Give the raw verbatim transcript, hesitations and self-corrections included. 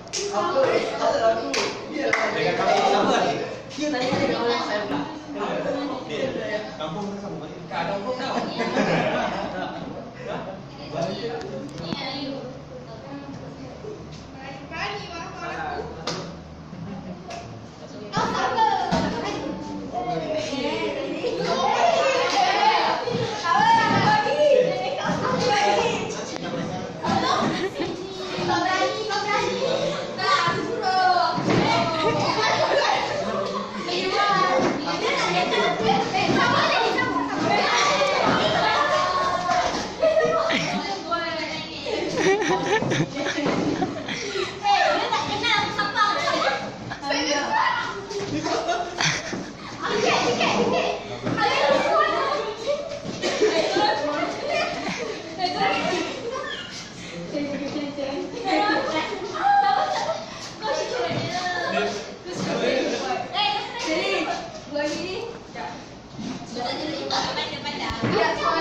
Aku, aku. Dia dengan kampung sama ni. Dia tanya dia orang saya pula. Kampung sama ni. Kat kampung tau. Ya,